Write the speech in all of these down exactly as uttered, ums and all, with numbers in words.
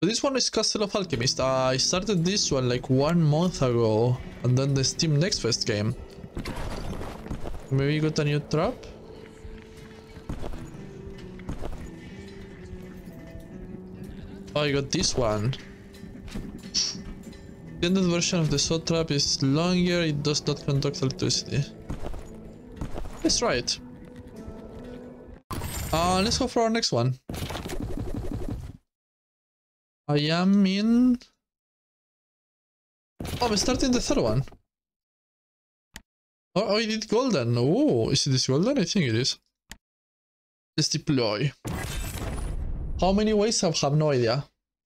This one is Castle of Alchemists. Uh, I started this one like one month ago, and then the Steam Next Fest came. Maybe you got a new trap? Oh, I got this one. The ended version of the saw trap is longer, it does not conduct electricity. Let's try it. Uh, let's go for our next one. I am in... Oh, I'm starting the third one. Oh, oh, I did golden. Oh, is it this golden? I think it is. Let's deploy. How many ways? I have no idea.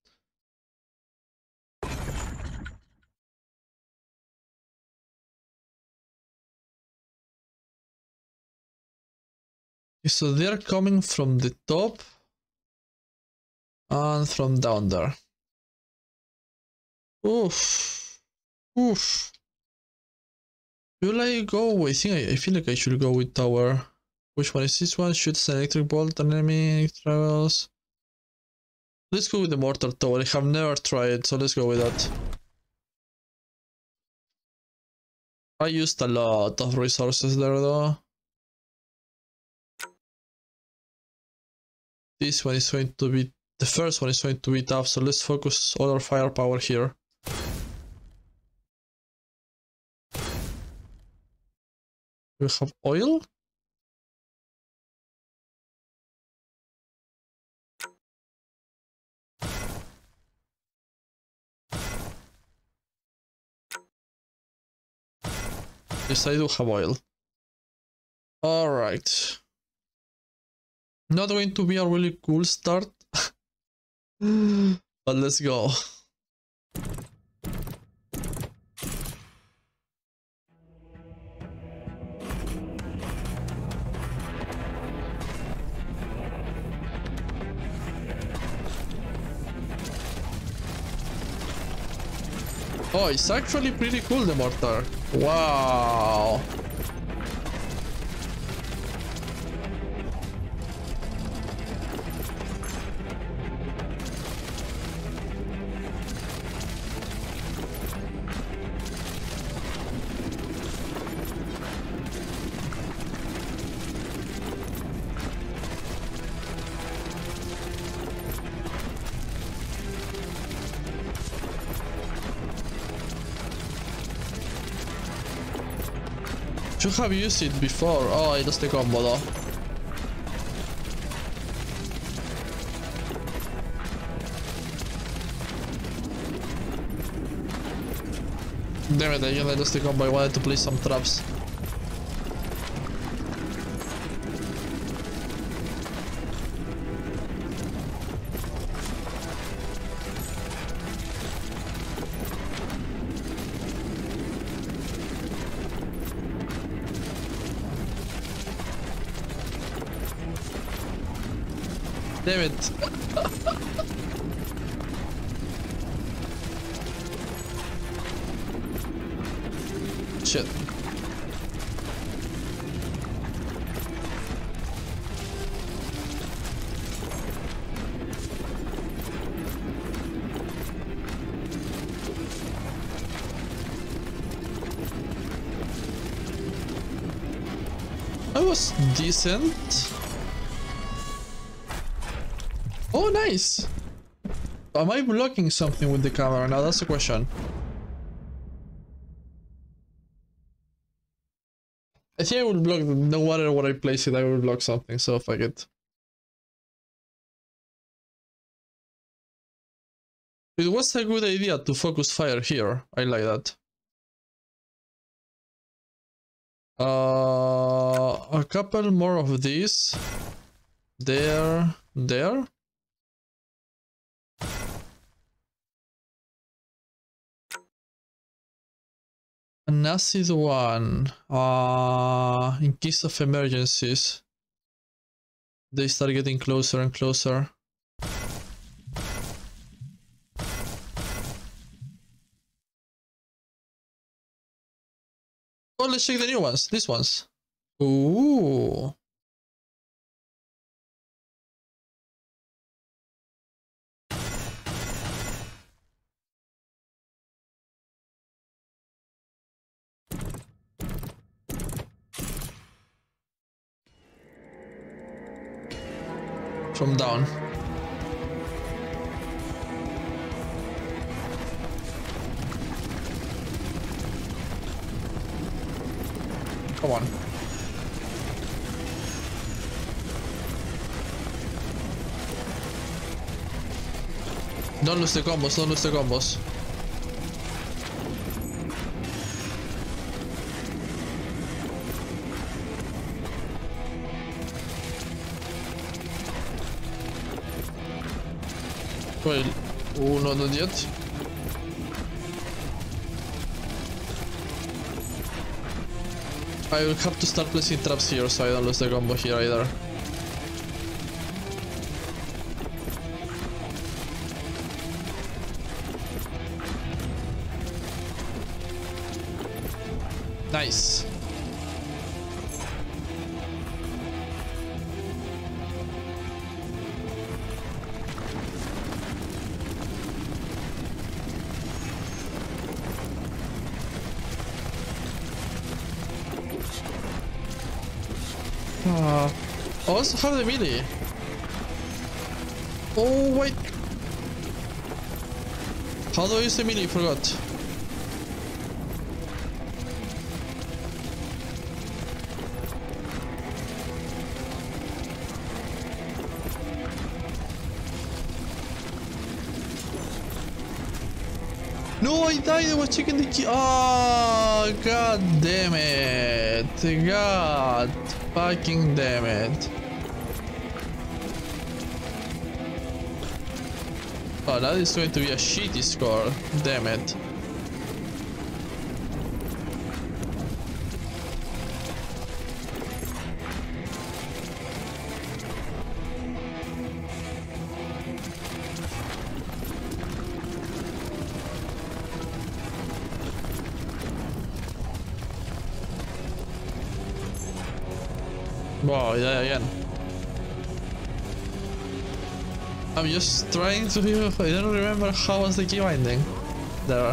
So they're coming from the top and from down there. Oof. Oof. Will I go? I think I, I feel like I should go with tower. Which one is this one? Shoots an electric bolt on enemy, travels. Let's go with the mortar tower. I have never tried, so let's go with that. I used a lot of resources there though. This one is going to be, the first one is going to be tough, so let's focus all our firepower here. We have oil? Yes, I do have oil. Alright. Not going to be a really cool start, but let's go. Oh, it's actually pretty cool, the mortar. Wow. You have used it before. Oh, I lost the combo though. Damn it, I lost the combo. I wanted to place some traps. Damn it. Shit. That was decent. Oh, nice! Am I blocking something with the camera? Now that's the question. I think I will block, no matter what I place it, I will block something, so fuck it. It was a good idea to focus fire here. I like that. Uh, a couple more of these. There, there. An acid one, uh, in case of emergencies, they start getting closer and closer. Oh, let's check the new ones, these ones. Ooh. from down. Come on. Don't lose the combos, don't lose the combos. Well, oh, no, not yet. I will have to start placing traps here so I don't lose the combo here either. Nice. Uh, I also have the melee. Oh wait. How do I use the melee? Forgot. No, I died. I was checking the key. Oh, god damn it. God fucking damn it. Oh, that is going to be a shitty score. Damn it. Wow, yeah, again. I'm just trying to be. I don't remember how was the key binding there.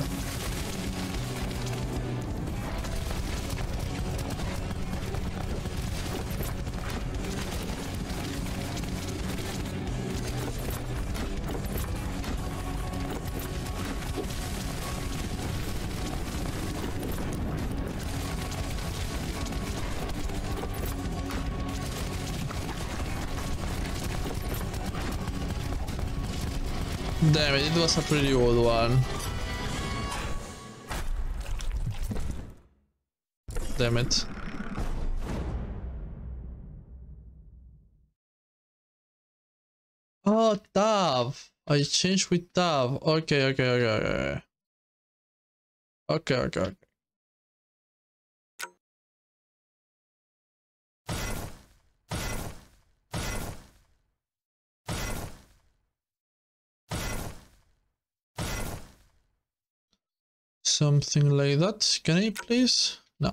Damn it, it was a pretty old one. Damn it. Oh, Tav! I changed with Tav. Okay, okay, okay, okay. Okay, okay, okay. Something like that. Can I please? No.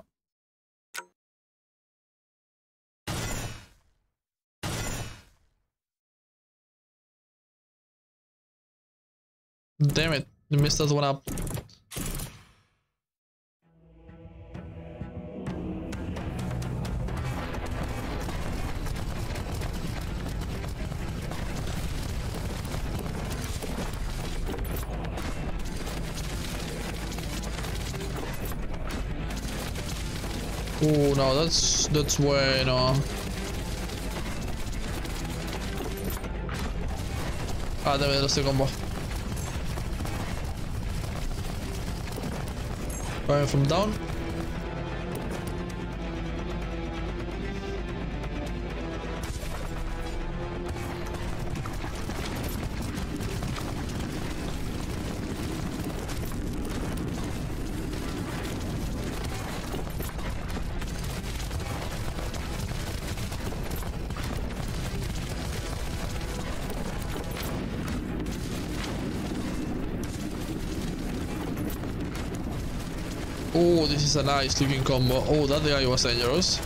Damn it. You messed that one up. Oh no, that's that's bueno. Ah, debe de este combo. Going from down. Oh, this is a nice looking combo. Oh, that guy was dangerous.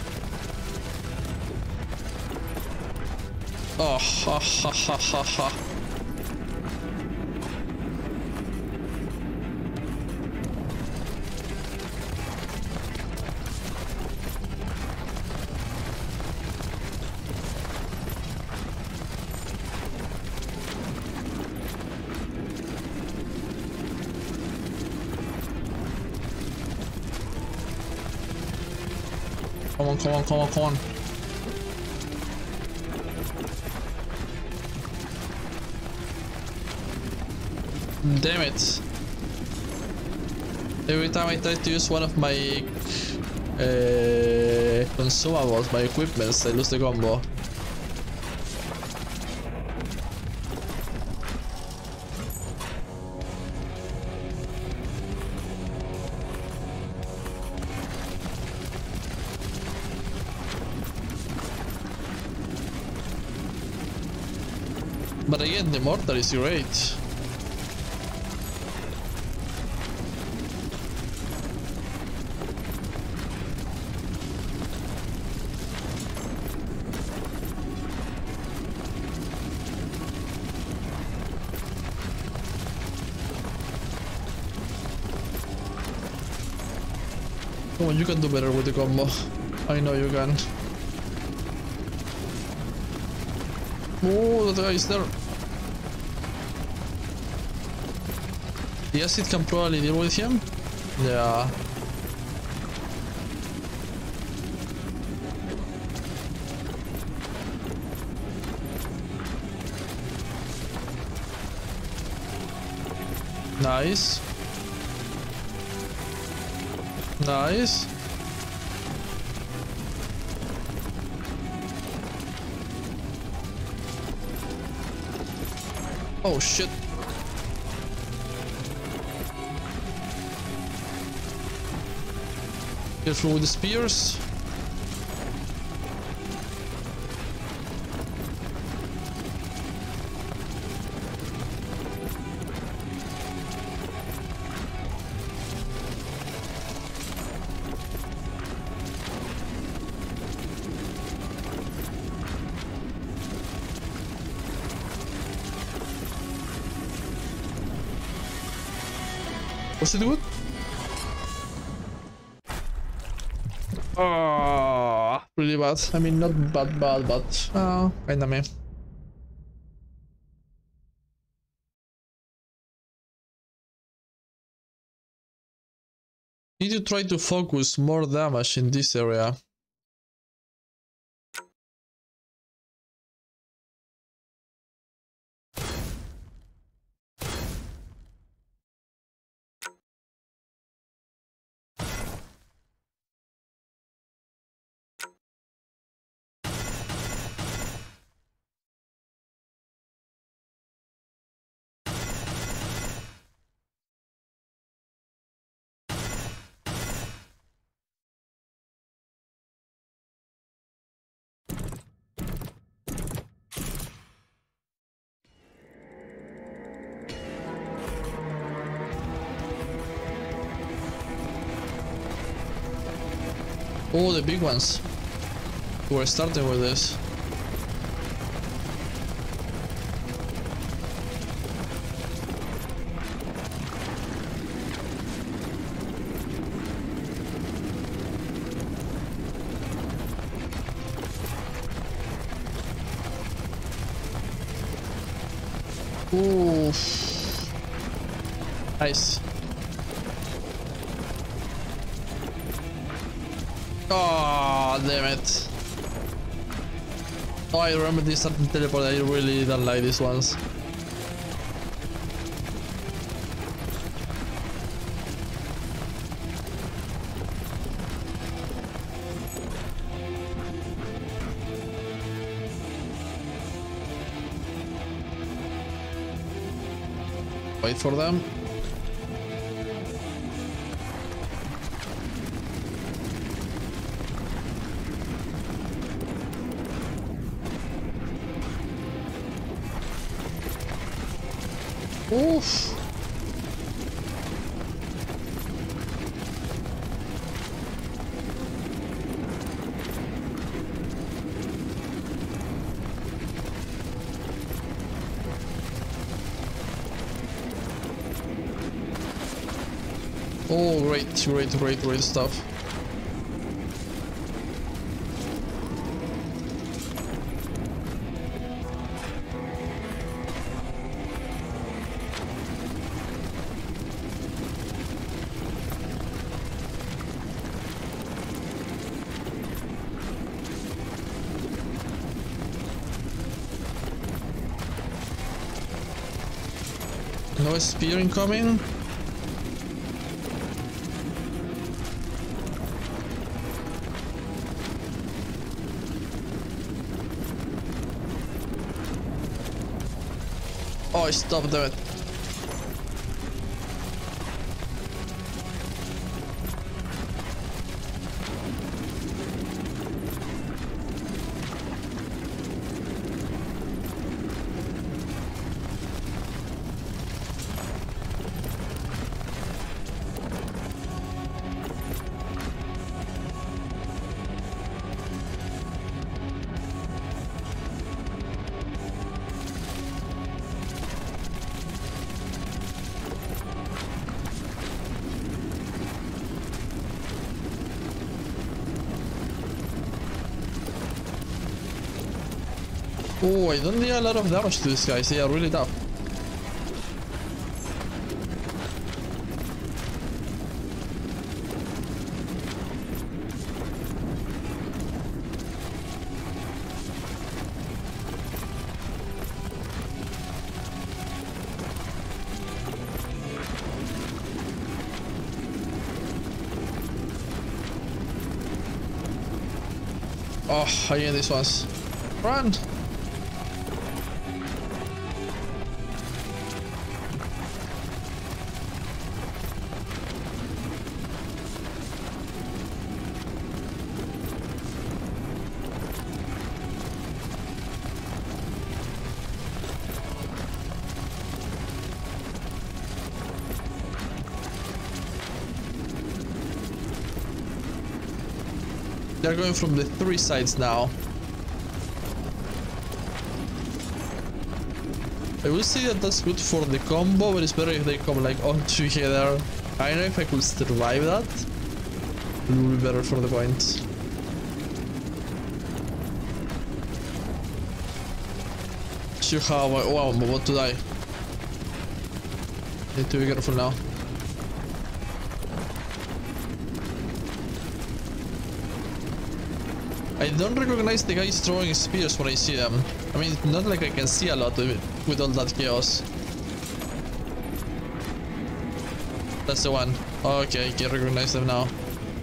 Oh, ha ha ha ha ha. Come on, come on, come on, come on. Damn it. Every time I try to use one of my uh, consumables, my equipments, I lose the combo. But again, the Mortar is great. Come on, you can do better with the combo. I know you can. Oh, that guy is there. The acid can probably deal with him. Yeah. Nice. Nice. Oh shit. Careful with the spears. Was it good? Oh, really bad. I mean, not bad, bad, but uh, kinda meh. Need to try to focus more damage in this area. Oh, the big ones. We're starting with this. Ooh. Nice. Oh, damn it. Oh, I remember this certain teleport. I really don't like these ones. Wait for them. Oof. Oh, great, great, great, great stuff. No spear incoming. Oh, stop, damn it. Oh, I don't deal a lot of damage to these guys. They are really tough. Oh, I get these ones. Run! They're going from the three sides now. I will say that that's good for the combo, but it's better if they come like all together. I don't know if I could survive that. It would be better for the point. You have... Oh, I'm about to die. Need to be careful now. I don't recognize the guys throwing spears when I see them. I mean, it's not like I can see a lot of it with all that chaos. That's the one. Okay, I can recognize them now.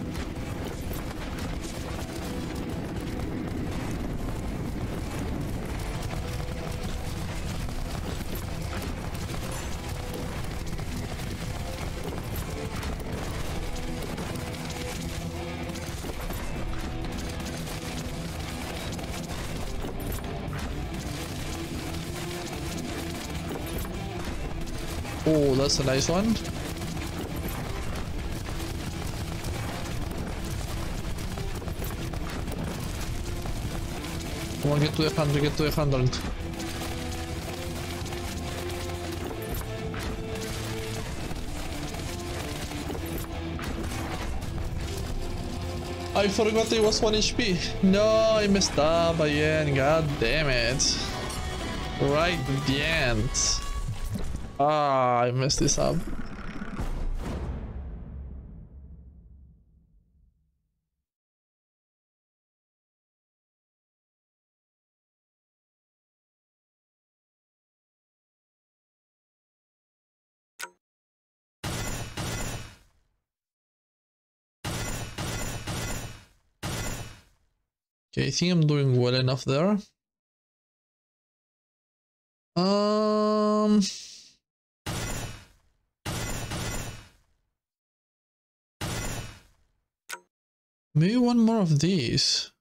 Oh, that's a nice one. Come on, get to the hundred, get to the hundred. I forgot it was one H P. No, I messed up again. God damn it. Right at the end. Ah, I messed this up. Okay, I think I'm doing well enough there. Um... Maybe one more of these.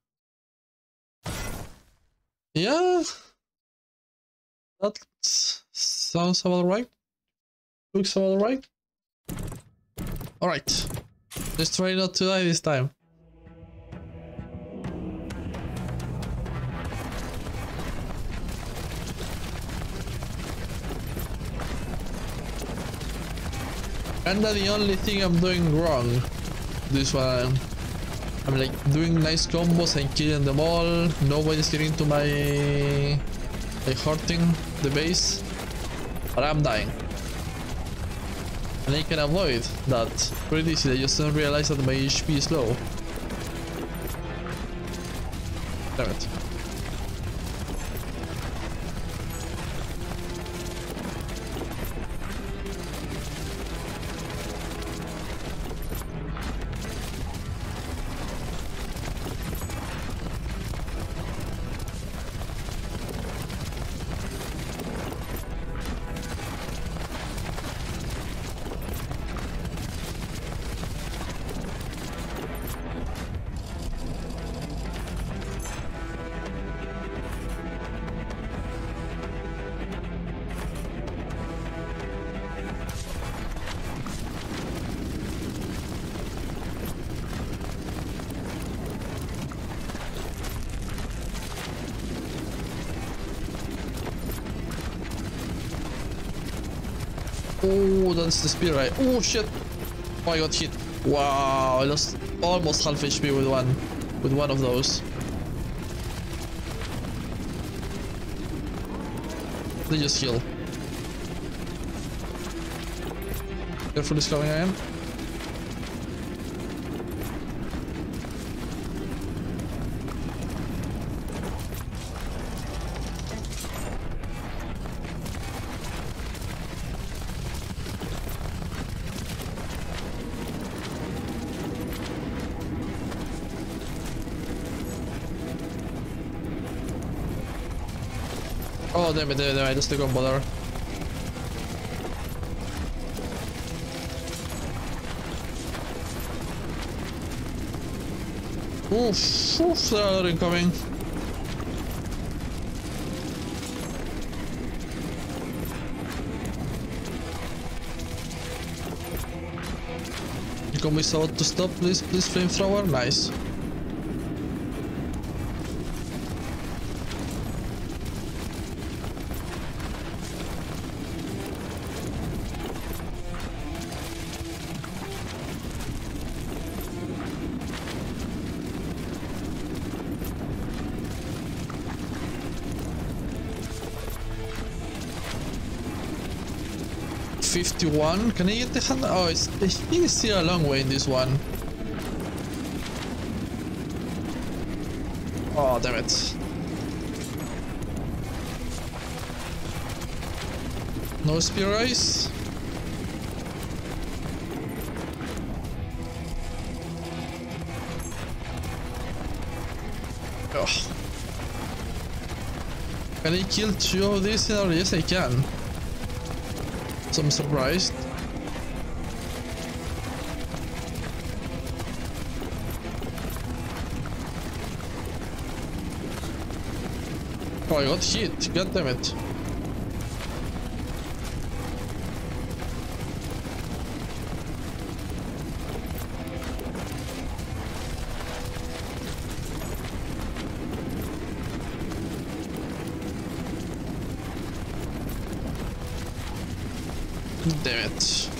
Yeah, that sounds about right. Looks about right. Alright, let's try not to die this time. Kinda the only thing I'm doing wrong. This one. I'm like doing nice combos and killing them all. Nobody's getting to my like hurting the base, but I'm dying. And I can avoid that pretty easily. I just don't realize that my H P is low. Damn it. Oh, that's the spear, right? Oh shit! Oh, I got hit. Wow, I lost almost half H P with one, with one of those. They just heal. Careful, is coming in. Oh, damn it, damn it, damn it, just the combo there. Oof, oof, there are incoming. You can miss out to stop, please, please, flamethrower, nice. fifty-one, can I get the hand? Oh, it's, I think it's still a long way in this one. Oh, damn it. No spear ice. Oh. Can I kill two of these? Oh, yes, I can. So I'm surprised. Oh, I got hit. God damn it. Damn it.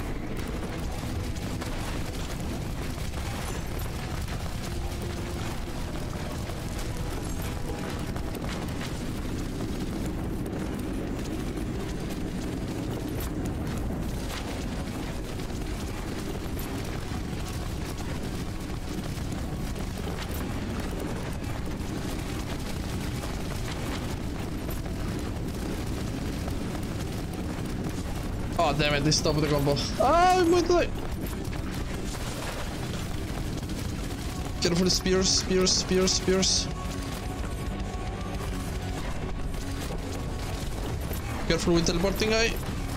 Oh damn it, they stopped the combo. Ah, I'm going to die. Careful, spears, spears, spears, spears. Careful with teleporting guy.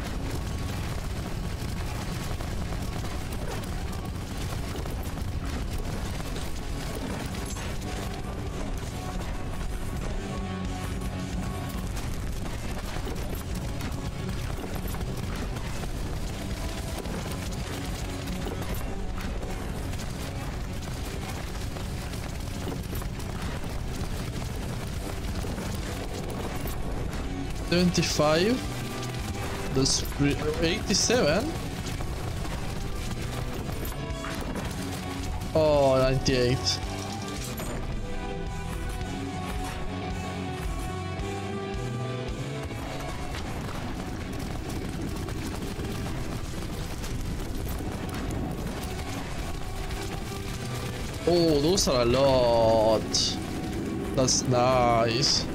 seventy-five. That's eighty-seven. Oh, ninety-eight. Oh, those are a lot. That's nice.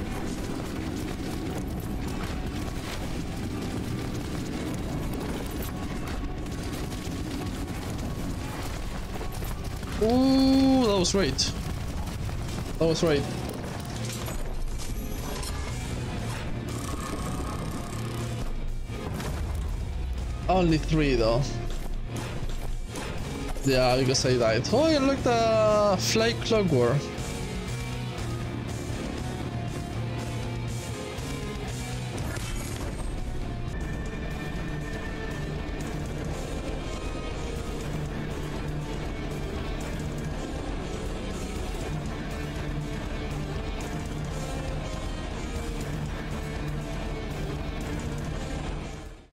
Ooh, that was right. That was right. Only three though. Yeah, because I died. Oh, I like the fly clockwork.